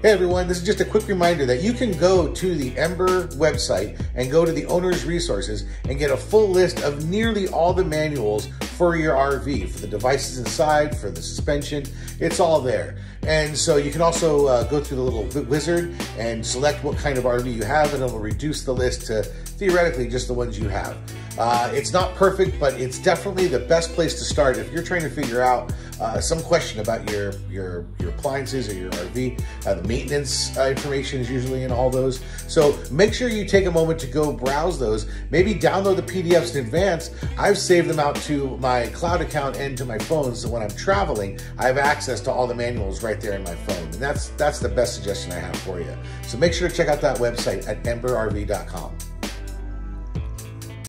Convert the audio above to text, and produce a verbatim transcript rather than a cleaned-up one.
Hey everyone, this is just a quick reminder that you can go to the Ember website and go to the owner's resources and get a full list of nearly all the manuals for your R V, for the devices inside, for the suspension. It's all there. And so you can also uh, go through the little wizard and select what kind of R V you have, and it will reduce the list to theoretically just the ones you have. Uh, it's not perfect, but it's definitely the best place to start if you're trying to figure out uh, some question about your, your, your appliances or your R V. Uh, the maintenance uh, information is usually in all those. So make sure you take a moment to go browse those. Maybe download the P D Fs in advance. I've saved them out to my cloud account and to my phone, so when I'm traveling, I have access to all the manuals right there in my phone. And that's, that's the best suggestion I have for you. So make sure to check out that website at ember R V dot com.